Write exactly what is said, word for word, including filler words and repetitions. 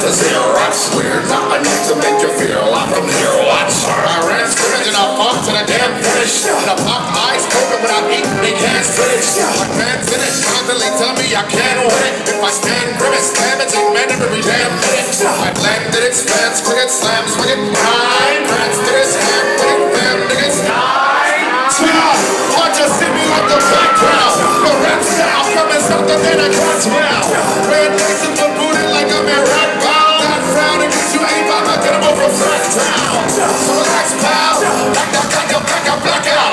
to zero. That's weird, not enough to make you feel I'm from here. Watch. I ran scrimmage and I fought to the damn finish. And I popped eyes open when I eat, they can't finish. My fans in it constantly tell me I can't win it. If I stand grimace, damaging men every damn minute. I landed it, spans, cricket, slams, with it. Nine rats to this hand, with it, fam, niggas. Nine, ten. Watch us see me at the background. The rap style coming something than a gun smell. Red laces with booty like I'm in rap bound. That frown against you ain't about to get them over flat town. So relax, pal. Back up, back up, back up, back out.